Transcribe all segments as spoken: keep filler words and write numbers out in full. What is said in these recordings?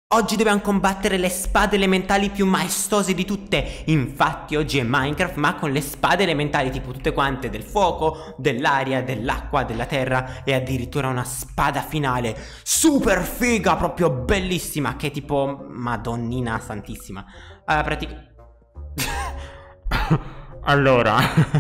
Oggi dobbiamo combattere le spade elementali più maestose di tutte. Infatti oggi è Minecraft, ma con le spade elementali, tipo tutte quante, del fuoco, dell'aria, dell'acqua, della terra, e addirittura una spada finale super figa, proprio bellissima, che è tipo Madonnina santissima. Allora, praticamente Allora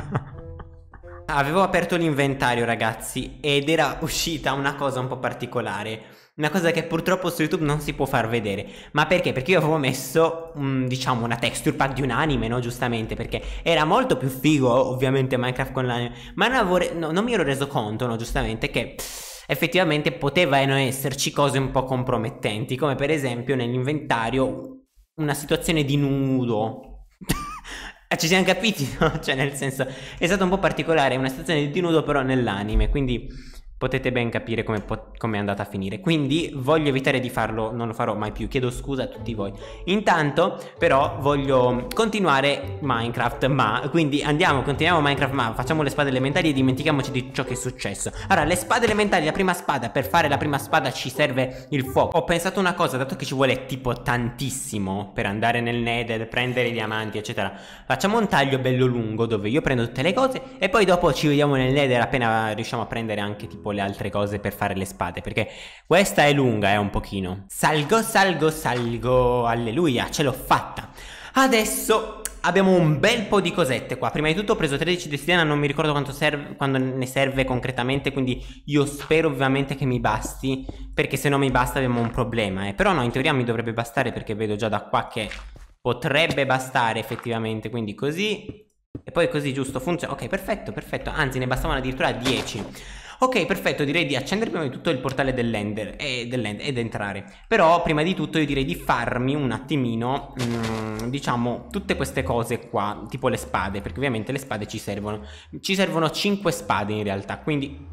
avevo aperto l'inventario, ragazzi, ed era uscita una cosa un po' particolare. Una cosa che purtroppo su YouTube non si può far vedere. Ma perché? Perché io avevo messo, um, diciamo, una texture pack di un anime, no? Giustamente, perché era molto più figo, ovviamente, Minecraft con l'anime. Ma non, avevo no, non mi ero reso conto, no? Giustamente, che effettivamente potevano esserci cose un po' compromettenti. Come per esempio nell'inventario una situazione di nudo. Ci siamo capiti, no? Cioè, nel senso, è stato un po' particolare, una situazione di nudo però nell'anime, quindi potete ben capire come com è andata a finire. Quindi voglio evitare di farlo, non lo farò mai più, chiedo scusa a tutti voi. Intanto però voglio continuare Minecraft, ma quindi andiamo, continuiamo Minecraft, ma facciamo le spade elementari e dimentichiamoci di ciò che è successo. Allora, le spade elementari, la prima spada, per fare la prima spada ci serve il fuoco. Ho pensato una cosa, dato che ci vuole tipo tantissimo per andare nel Nether, prendere i diamanti eccetera, facciamo un taglio bello lungo dove io prendo tutte le cose e poi dopo ci vediamo nel Nether appena riusciamo a prendere anche tipo le altre cose per fare le spade, perché questa è lunga, eh, un pochino. Salgo, salgo, salgo, alleluia, ce l'ho fatta. Adesso abbiamo un bel po' di cosette qua. Prima di tutto ho preso tredici di stiana, non mi ricordo quanto serve, quando ne serve concretamente, quindi io spero ovviamente che mi basti, perché se non mi basta abbiamo un problema, eh. Però no, in teoria mi dovrebbe bastare, perché vedo già da qua che potrebbe bastare effettivamente, quindi così e poi così, giusto, funziona. Ok, perfetto, perfetto, anzi ne bastavano addirittura dieci. Ok, perfetto, direi di accendere prima di tutto il portale dell'Ender e dell'Ender ed entrare. Però prima di tutto io direi di farmi un attimino, mm, diciamo, tutte queste cose qua, tipo le spade, perché ovviamente le spade ci servono. Ci servono cinque spade in realtà, quindi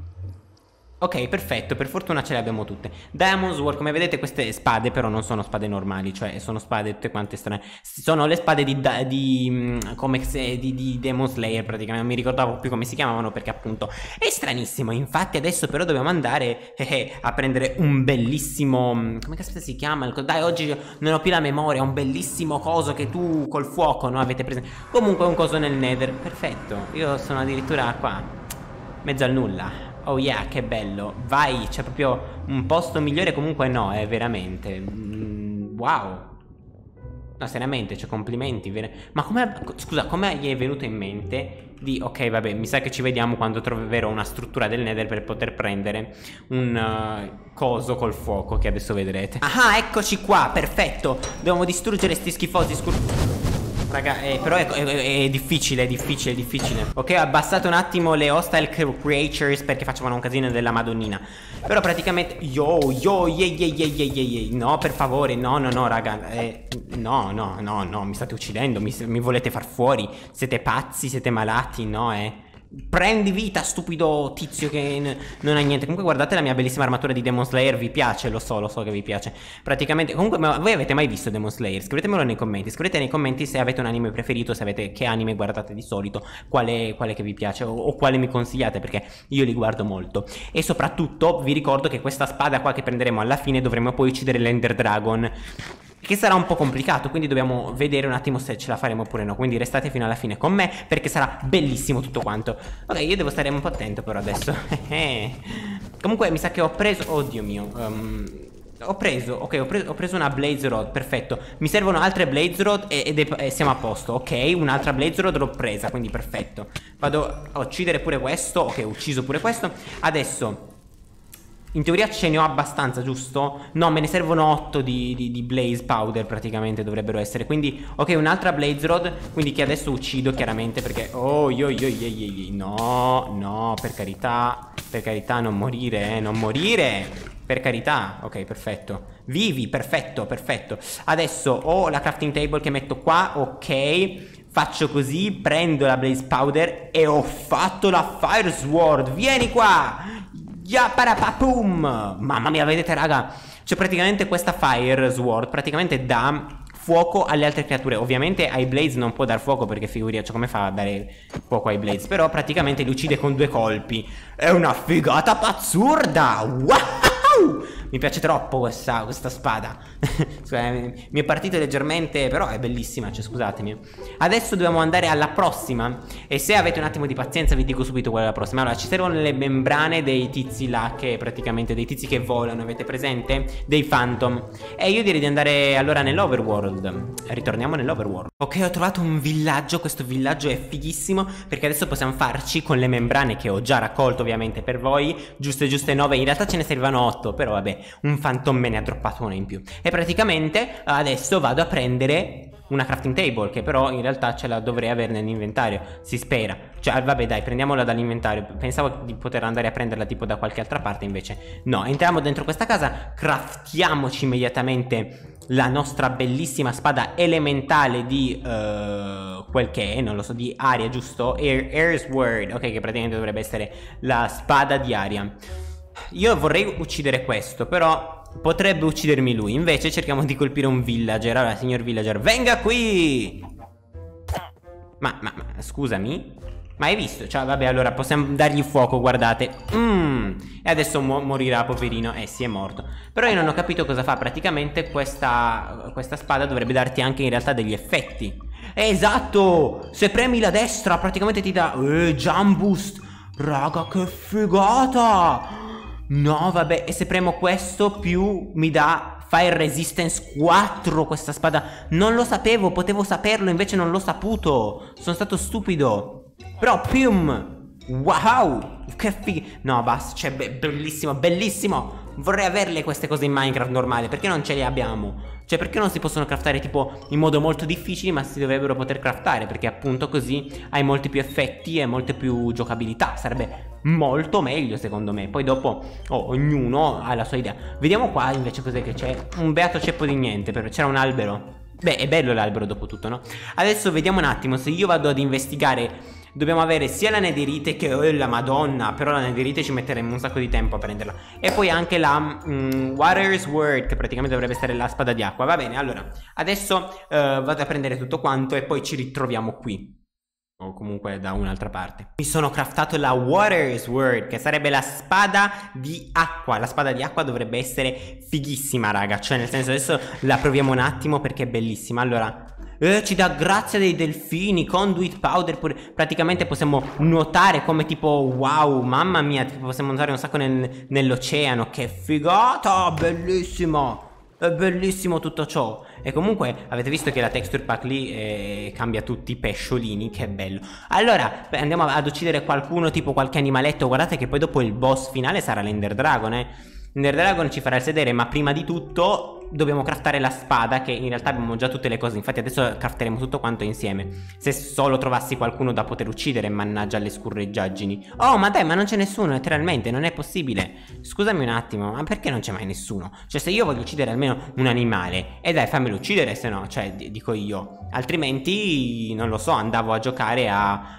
ok, perfetto, per fortuna ce le abbiamo tutte. Diamond Sword, come vedete queste spade però non sono spade normali, cioè sono spade tutte quante strane. Sono le spade di, di, come se, di, di Demon Slayer praticamente, non mi ricordavo più come si chiamavano perché appunto è stranissimo. Infatti adesso però dobbiamo andare eh, eh, a prendere un bellissimo, come caspita si chiama? Dai, oggi non ho più la memoria, un bellissimo coso che tu col fuoco, no, avete preso. Comunque un coso nel Nether, perfetto, io sono addirittura qua, mezzo al nulla. Oh yeah, che bello. Vai, c'è proprio un posto migliore. Comunque no, è veramente mm, wow. No, seriamente, cioè complimenti ver ma come, scusa, come gli è venuto in mente di, ok vabbè, mi sa che ci vediamo quando troverò una struttura del Nether per poter prendere un uh, coso col fuoco, che adesso vedrete. Ah, eccoci qua, perfetto. Dobbiamo distruggere sti schifosi scur... Raga, eh, però è, è, è difficile, è difficile, è difficile. Ok, ho abbassato un attimo le hostile creatures perché facevano un casino della madonnina. Però praticamente, yo, yo, yeah, yeah, yeah, yeah, yeah, yeah. No, per favore, no, no, no, raga, eh, no, no, no, no, mi state uccidendo, mi, mi volete far fuori. Siete pazzi, siete malati, no, eh. Prendi vita, stupido tizio che non ha niente. Comunque guardate la mia bellissima armatura di Demon Slayer. Vi piace? Lo so, lo so che vi piace. Praticamente, comunque, ma voi avete mai visto Demon Slayer? Scrivetemelo nei commenti. Scrivete nei commenti se avete un anime preferito, se avete, che anime guardate di solito, quale, quale che vi piace o, o quale mi consigliate, perché io li guardo molto. E soprattutto vi ricordo che questa spada qua che prenderemo alla fine dovremo poi uccidere l'Ender Dragon, che sarà un po' complicato, quindi dobbiamo vedere un attimo se ce la faremo oppure no. Quindi restate fino alla fine con me, perché sarà bellissimo tutto quanto. Ok, io devo stare un po' attento però adesso. Comunque mi sa che ho preso, oddio mio, um, ho preso, ok, ho preso, ho preso una Blaze Rod, perfetto. Mi servono altre Blaze Rod ed e, e siamo a posto. Ok, un'altra Blaze Rod l'ho presa, quindi perfetto. Vado a uccidere pure questo. Ok, ho ucciso pure questo. Adesso in teoria ce ne ho abbastanza, giusto? No, me ne servono otto di, di, di Blaze Powder praticamente dovrebbero essere. Quindi, ok, un'altra Blaze Rod, quindi che adesso uccido chiaramente perché... Oh, yo, yo, yo, yo, yo. No, no, per carità, per carità, non morire, eh, non morire. Per carità, ok, perfetto. Vivi, perfetto, perfetto. Adesso ho la crafting table che metto qua, ok. Faccio così, prendo la Blaze Powder e ho fatto la Fire Sword. Vieni qua! Yaparapapum! Mamma mia, vedete raga, cioè praticamente questa Fire Sword praticamente dà fuoco alle altre creature. Ovviamente ai Blaze non può dar fuoco perché figuriamoci come fa a dare fuoco ai Blaze, però praticamente li uccide con due colpi. È una figata pazzurda! Wow! Mi piace troppo questa, questa spada. Scusa, mi è partito leggermente, però è bellissima, cioè scusatemi. Adesso dobbiamo andare alla prossima. E se avete un attimo di pazienza vi dico subito qual è la prossima. Allora, ci servono le membrane dei tizi là, che praticamente dei tizi che volano, avete presente? Dei Phantom. E io direi di andare allora nell'Overworld. Ritorniamo nell'Overworld. Ok, ho trovato un villaggio. Questo villaggio è fighissimo, perché adesso possiamo farci con le membrane che ho già raccolto ovviamente per voi. Giuste giuste nove. In realtà ce ne servivano otto, però vabbè, un Phantom me ne ha droppato una in più. E praticamente adesso vado a prendere una crafting table, che però in realtà ce la dovrei avere nell'inventario, si spera. Cioè vabbè dai, prendiamola dall'inventario. Pensavo di poter andare a prenderla tipo da qualche altra parte, invece no. Entriamo dentro questa casa, craftiamoci immediatamente la nostra bellissima spada elementale di uh, quel che è, non lo so, di aria, giusto? Air, Air's Word, ok, che praticamente dovrebbe essere la spada di aria. Io vorrei uccidere questo, però potrebbe uccidermi lui. Invece cerchiamo di colpire un villager. Allora, signor villager, venga qui! Ma, ma, ma scusami? Ma hai visto? Cioè, vabbè, allora possiamo dargli fuoco, guardate. Mmm. E adesso mo morirà, poverino. Eh, sì, è morto. Però io non ho capito cosa fa. Praticamente questa, questa spada dovrebbe darti anche in realtà degli effetti. Eh, esatto! Se premi la destra praticamente ti dà Eh, jump boost. Raga, che figata! No, vabbè, e se premo questo più mi dà Fire Resistance quattro questa spada. Non lo sapevo, potevo saperlo, invece non l'ho saputo. Sono stato stupido. Però, pium! Wow! Che figo! No, basta, cioè, be bellissimo, bellissimo! Vorrei averle queste cose in Minecraft normale, perché non ce le abbiamo? Cioè, perché non si possono craftare tipo in modo molto difficile, ma si dovrebbero poter craftare, perché appunto così hai molti più effetti e molte più giocabilità. Sarebbe molto meglio secondo me. Poi dopo oh, ognuno ha la sua idea. Vediamo qua invece cos'è che c'è. Un beato ceppo di niente, però c'era un albero. Beh, è bello l'albero dopo tutto, no? Adesso vediamo un attimo, se io vado ad investigare. Dobbiamo avere sia la netherite che oh, la madonna. Però la netherite ci metteremo un sacco di tempo a prenderla. E poi anche la mm, Water's Word, che praticamente dovrebbe essere la spada di acqua. Va bene, allora adesso uh, vado a prendere tutto quanto e poi ci ritroviamo qui, o comunque da un'altra parte. Mi sono craftato la Water's Word, che sarebbe la spada di acqua. La spada di acqua dovrebbe essere fighissima, raga. Cioè nel senso, adesso la proviamo un attimo perché è bellissima. Allora eh, ci dà grazia dei delfini, conduit powder pure. Praticamente possiamo nuotare come tipo wow, mamma mia, tipo possiamo nuotare un sacco nel, nell'oceano. Che figata, bellissimo. È bellissimo tutto ciò. E comunque avete visto che la texture pack lì eh, cambia tutti i pesciolini. Che bello. Allora andiamo ad uccidere qualcuno, tipo qualche animaletto. Guardate che poi dopo il boss finale sarà l'Ender Dragon, eh L'Ender Dragon ci farà il sedere, ma prima di tutto dobbiamo craftare la spada, che in realtà abbiamo già tutte le cose. Infatti adesso crafteremo tutto quanto insieme. Se solo trovassi qualcuno da poter uccidere, mannaggia le scurreggiaggini. Oh, ma dai, ma non c'è nessuno, letteralmente, non è possibile. Scusami un attimo, ma perché non c'è mai nessuno? Cioè, se io voglio uccidere almeno un animale, e eh dai, fammelo uccidere, se no, cioè, dico io. Altrimenti, non lo so, andavo a giocare a...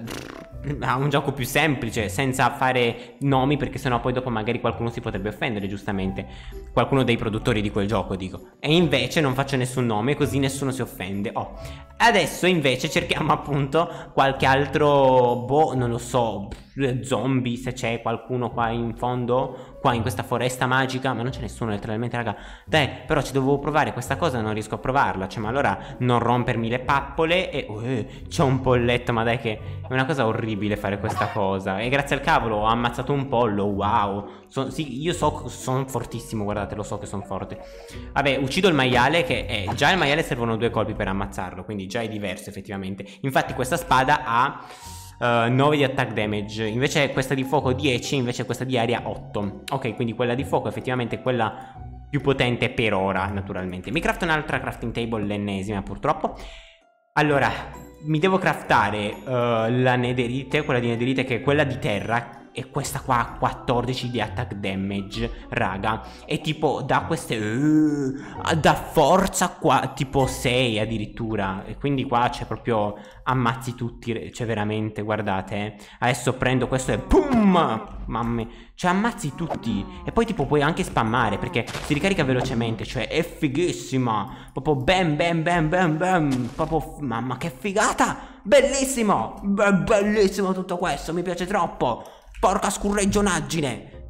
a un gioco più semplice, senza fare nomi, perché sennò poi dopo magari qualcuno si potrebbe offendere, giustamente. Qualcuno dei produttori di quel gioco, dico. E invece non faccio nessun nome, così nessuno si offende. Oh, adesso invece cerchiamo appunto qualche altro, boh, non lo so, zombie, se c'è qualcuno qua in fondo, qua in questa foresta magica. Ma non c'è nessuno, letteralmente, raga. Dai, però ci dovevo provare questa cosa, non riesco a provarla. Cioè, ma allora non rompermi le pappole. E oh, eh, c'è un polletto, ma dai, che è una cosa orribile fare questa cosa. E grazie al cavolo ho ammazzato un pollo. Wow. So, sì, io so, sono fortissimo, guardate, lo so che sono forte. Vabbè, uccido il maiale, che è già il maiale servono due colpi per ammazzarlo, quindi già è diverso effettivamente. Infatti questa spada ha Uh, nove di attack damage, invece questa di fuoco dieci, invece questa di aria otto. Ok, quindi quella di fuoco effettivamente è quella più potente per ora, naturalmente. Mi crafto un'altra crafting table, l'ennesima purtroppo. Allora, mi devo craftare uh, la netherite, quella di netherite, che è quella di terra. E questa qua ha quattordici di attack damage, raga. E tipo da queste uh, da forza qua tipo sei addirittura. E quindi qua c'è proprio ammazzi tutti. Cioè veramente, guardate, eh. Adesso prendo questo e pum. Mamma, cioè ammazzi tutti. E poi tipo puoi anche spammare, perché si ricarica velocemente. Cioè è fighissima. Proprio bam bam bam bam bam. Proprio, mamma che figata. Bellissimo. Be bellissimo tutto questo, mi piace troppo. Porca scurregionaggine.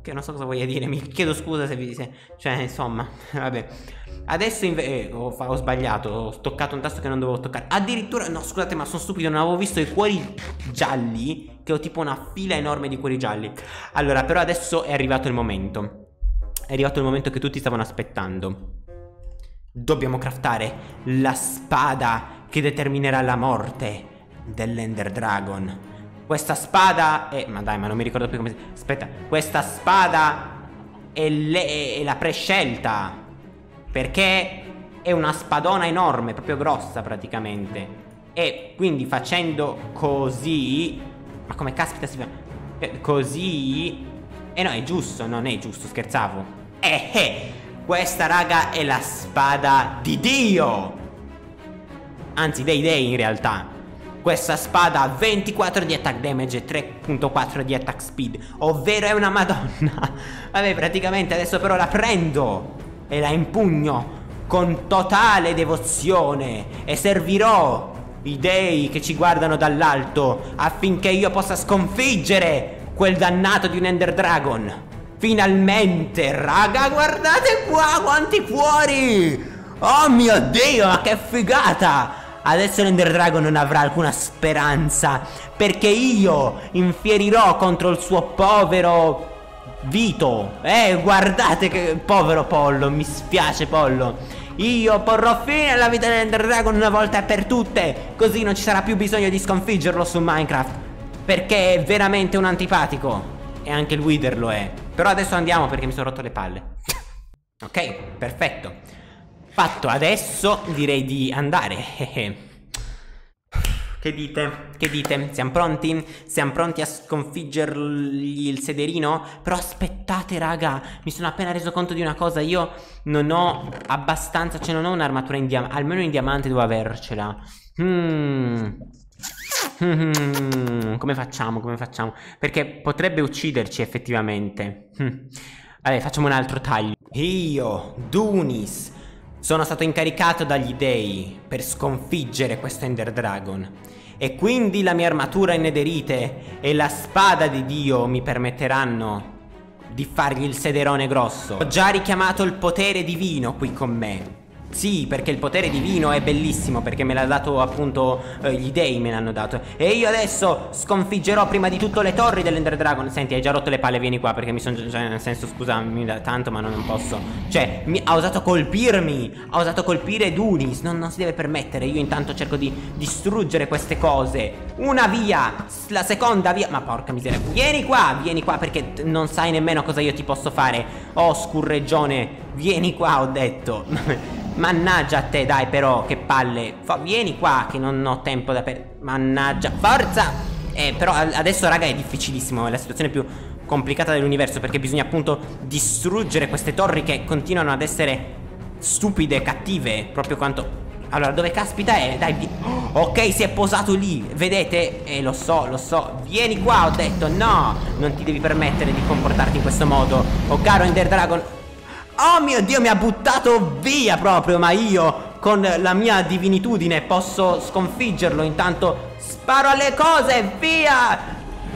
che non so cosa voglia dire. Mi chiedo scusa se vi... Se, cioè, insomma, vabbè. Adesso invece... Eh, ho, ho sbagliato. Ho toccato un tasto che non dovevo toccare. Addirittura... No, scusate, ma sono stupido. Non avevo visto i cuori gialli. Che ho tipo una fila enorme di cuori gialli. Allora, però adesso è arrivato il momento. È arrivato il momento che tutti stavano aspettando. Dobbiamo craftare la spada che determinerà la morte dell'Ender Dragon. Questa spada è... Ma dai, ma non mi ricordo più come si... Aspetta. Questa spada è, le... è la prescelta. Perché è una spadona enorme, proprio grossa praticamente. E quindi facendo così... Ma come caspita si fa? Così... E no, è giusto, non è giusto, scherzavo. Eh eh! Questa, raga, è la spada di Dio! Anzi, dei dei in realtà. Questa spada ha ventiquattro di attack damage e tre virgola quattro di attack speed, ovvero è una madonna. Vabbè, praticamente adesso però la prendo e la impugno con totale devozione e servirò i dei che ci guardano dall'alto affinché io possa sconfiggere quel dannato di un Ender Dragon. Finalmente, raga, guardate qua quanti cuori! Oh mio Dio, ma che figata! Adesso l'Ender Dragon non avrà alcuna speranza, perché io infierirò contro il suo povero Vito. Eh, guardate che povero pollo, mi spiace pollo. Io porrò fine alla vita dell'Ender Dragon una volta per tutte, così non ci sarà più bisogno di sconfiggerlo su Minecraft, perché è veramente un antipatico. E anche il Wither lo è. Però adesso andiamo perché mi sono rotto le palle. Ok, perfetto. Fatto, adesso direi di andare. Che dite? Che dite? Siamo pronti? Siamo pronti a sconfiggergli il sederino? Però aspettate, raga, mi sono appena reso conto di una cosa. Io non ho abbastanza, cioè non ho un'armatura in diamante. Almeno in diamante devo avercela. Hmm. Hmm. Come facciamo? Come facciamo? Perché potrebbe ucciderci effettivamente. Hmm. Vabbè, facciamo un altro taglio. Io, Dunis, sono stato incaricato dagli dei per sconfiggere questo Ender Dragon. E quindi la mia armatura in nederite e la spada di Dio mi permetteranno di fargli il sederone grosso. Ho già richiamato il potere divino qui con me. Sì, perché il potere divino è bellissimo, perché me l'ha dato appunto eh, gli dei me l'hanno dato. E io adesso sconfiggerò prima di tutto le torri dell'Ender Dragon. Senti, hai già rotto le palle, vieni qua, perché mi sono già, cioè, nel senso, scusami da tanto, ma non, non posso. Cioè, mi, ha osato colpirmi, ha osato colpire Dunis. Non, non si deve permettere. Io intanto cerco di distruggere queste cose. Una via, la seconda via. Ma porca miseria, vieni qua, vieni qua, perché non sai nemmeno cosa io ti posso fare. Oh, scurreggione, vieni qua, ho detto. Mannaggia a te, dai, però, che palle. Fa, vieni qua, che non ho tempo da per... Mannaggia, forza. Eh, però adesso, raga, è difficilissimo. È la situazione più complicata dell'universo, perché bisogna appunto distruggere queste torri che continuano ad essere stupide, cattive, proprio quanto... Allora, dove caspita è? Dai, vi... Ok, si è posato lì, vedete? Eh, lo so, lo so. Vieni qua, ho detto. No, non ti devi permettere di comportarti in questo modo. Oh, caro Ender Dragon. Oh mio Dio, mi ha buttato via proprio. Ma io con la mia divinitudine posso sconfiggerlo. Intanto sparo alle cose, via.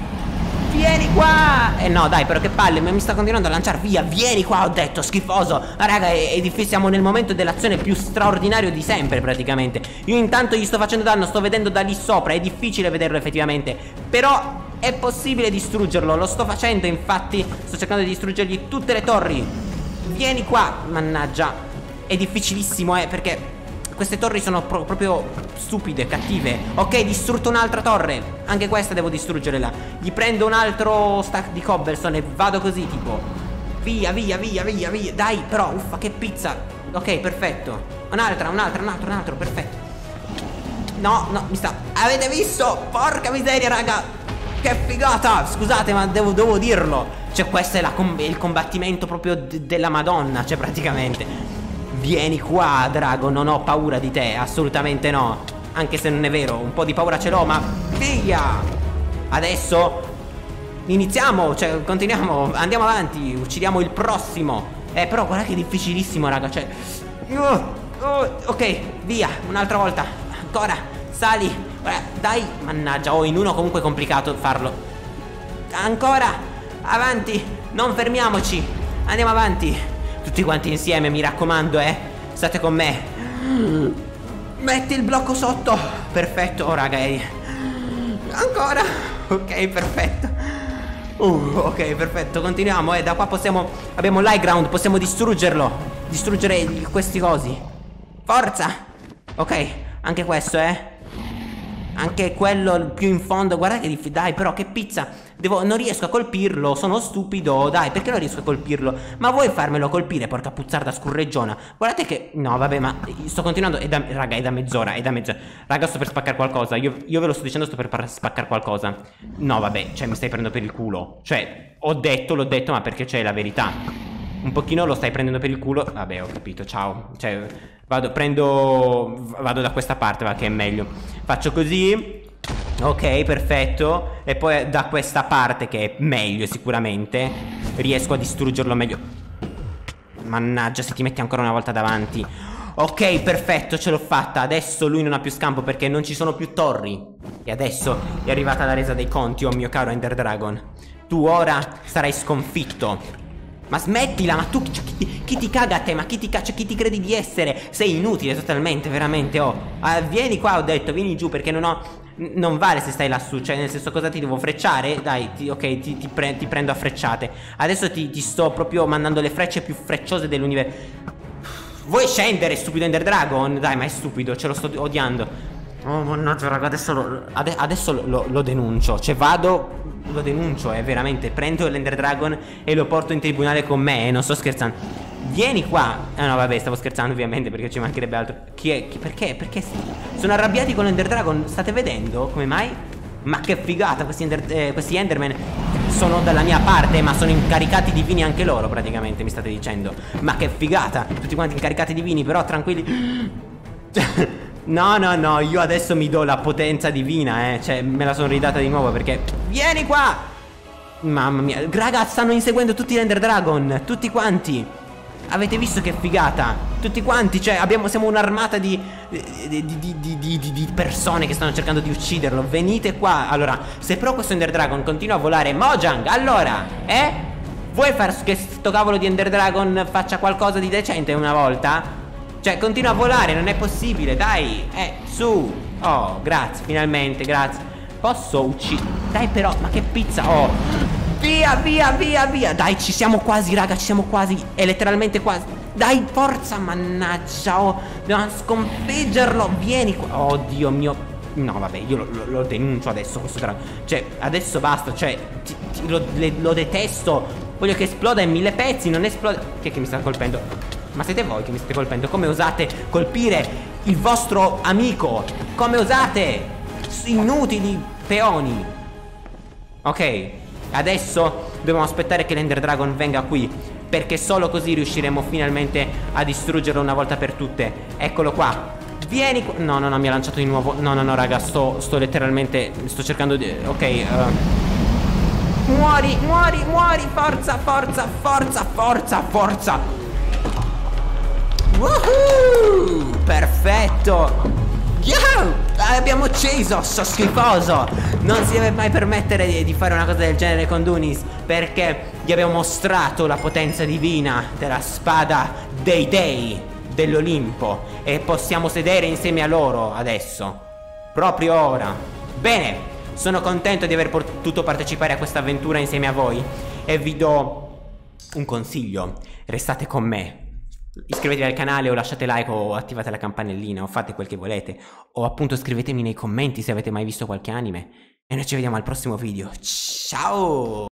Vieni qua. Eh no, dai, però che palle, mi sta continuando a lanciare. Via, vieni qua, ho detto, schifoso. Ma raga, è, è difficile, siamo nel momento dell'azione più straordinario di sempre praticamente. Io intanto gli sto facendo danno, sto vedendo da lì sopra. È difficile vederlo effettivamente, però è possibile distruggerlo. Lo sto facendo, infatti. Sto cercando di distruggergli tutte le torri. Vieni qua, mannaggia. È difficilissimo, eh, perché queste torri sono pro proprio stupide, cattive. Ok, distrutto un'altra torre. Anche questa devo distruggerla. Gli prendo un altro stack di cobblestone e vado così, tipo. Via, via, via, via, via. Dai, però, uffa, che pizza. Ok, perfetto. Un'altra, un'altra, un altro, un altro, perfetto. No, no, mi sta... Avete visto? Porca miseria, raga. Che figata. Scusate, ma devo, devo dirlo. Cioè, questo è la com il combattimento proprio della Madonna. Cioè, praticamente. Vieni qua, Drago, non ho paura di te, assolutamente no. Anche se non è vero, un po' di paura ce l'ho, ma via. Adesso iniziamo, cioè continuiamo, andiamo avanti, uccidiamo il prossimo. Eh, però guarda che è difficilissimo, raga, cioè uh, uh, ok, via, un'altra volta. Ancora, sali, guarda, dai, mannaggia. Oh, in uno comunque è complicato farlo. Ancora, avanti. Non fermiamoci. Andiamo avanti. Tutti quanti insieme, mi raccomando, eh. State con me. Metti il blocco sotto. Perfetto, oh raga, eh. Ancora. Ok, perfetto. Uh, ok, perfetto, continuiamo, eh. Da qua possiamo... Abbiamo l'high ground, possiamo distruggerlo. Distruggere questi cosi. Forza. Ok, anche questo, eh. Anche quello più in fondo. Guarda che difficile. Dai, però che pizza. Devo... Non riesco a colpirlo. Sono stupido. Dai, perché non riesco a colpirlo? Ma vuoi farmelo colpire, porca puzzarda scurreggiona? Guardate che... No, vabbè, ma sto continuando. È da... Raga, è da mezz'ora. È da mezz'ora. Raga, sto per spaccare qualcosa. Io, io ve lo sto dicendo, sto per spaccare qualcosa. No, vabbè, cioè mi stai prendendo per il culo. Cioè, ho detto, l'ho detto, ma perché c'è la verità. Un pochino lo stai prendendo per il culo. Vabbè, ho capito, ciao. Cioè, vado, prendo... Vado da questa parte, va, che è meglio. Faccio così. Ok, perfetto. E poi da questa parte, che è meglio sicuramente, riesco a distruggerlo meglio. Mannaggia, se ti metti ancora una volta davanti. Ok, perfetto, ce l'ho fatta. Adesso lui non ha più scampo perché non ci sono più torri. E adesso è arrivata la resa dei conti, oh mio caro Ender Dragon. Tu ora sarai sconfitto. Ma smettila, ma tu cioè, chi, chi ti caga a te? Ma chi ti caccia? Chi ti credi di essere? Sei inutile totalmente, veramente, oh. Ah, vieni qua, ho detto, vieni giù perché non ho... Non vale se stai lassù, cioè nel senso, cosa ti devo frecciare? Dai, ti, ok, ti, ti, pre ti prendo a frecciate. Adesso ti, ti sto proprio mandando le frecce più frecciose dell'universo. Vuoi scendere, stupido Ender Dragon? Dai, ma è stupido, ce lo sto odiando. Oh mannaggia raga, adesso lo, ade adesso lo, lo, lo denuncio. Cioè vado, lo denuncio, è eh, veramente. Prendo l'Ender Dragon e lo porto in tribunale con me, eh, non sto scherzando. Vieni qua. Ah no vabbè, stavo scherzando ovviamente, perché ci mancherebbe altro. Chi è? Chi, perché? Perché sono arrabbiati con l'Ender Dragon? State vedendo? Come mai? Ma che figata, questi, ender, eh, questi Enderman sono dalla mia parte, ma sono incaricati divini anche loro praticamente, mi state dicendo. Ma che figata, tutti quanti incaricati divini, però tranquilli. No, no, no, io adesso mi do la potenza divina, eh. Cioè, me la sono ridata di nuovo perché... Vieni qua! Mamma mia, raga, stanno inseguendo tutti l'Ender Dragon, tutti quanti. Avete visto che figata? Tutti quanti, cioè abbiamo, siamo un'armata di di, di, di, di, di di persone che stanno cercando di ucciderlo. Venite qua. Allora, se però questo Ender Dragon continua a volare, Mojang, allora, eh? Vuoi far che sto cavolo di Ender Dragon faccia qualcosa di decente una volta? Cioè, continua a volare, non è possibile, dai. Eh, su. Oh, grazie, finalmente, grazie. Posso uccidere? Dai però, ma che pizza, oh. Via, via, via, via. Dai, ci siamo quasi, raga, ci siamo quasi. È letteralmente quasi. Dai, forza, mannaggia. Oh, dobbiamo sconfiggerlo. Vieni qua. Oh, Dio mio. No, vabbè, io lo, lo, lo denuncio adesso questo drago. Cioè, adesso basta. Cioè, ti, ti, lo, le, lo detesto. Voglio che esploda in mille pezzi. Non esplode. Chi è che mi sta colpendo? Ma siete voi che mi state colpendo? Come osate colpire il vostro amico? Come osate? Inutili peoni. Ok. Adesso dobbiamo aspettare che l'Ender Dragon venga qui, perché solo così riusciremo finalmente a distruggerlo una volta per tutte. Eccolo qua. Vieni qua. No, no, no, mi ha lanciato di nuovo. No, no, no, raga, sto, sto letteralmente... Sto cercando di... Ok, uh... Muori, muori, muori. Forza, forza, forza, forza, forza. Woohoo! Perfetto. Yo! Abbiamo ucciso, sto schifoso. Non si deve mai permettere di, di fare una cosa del genere con Dunis, perché gli abbiamo mostrato la potenza divina della spada dei dei dell'Olimpo e possiamo sedere insieme a loro adesso, proprio ora. Bene, sono contento di aver potuto partecipare a questa avventura insieme a voi e vi do un consiglio: restate con me. Iscrivetevi al canale o lasciate like o attivate la campanellina o fate quel che volete, o appunto scrivetemi nei commenti se avete mai visto qualche anime, e noi ci vediamo al prossimo video. Ciao!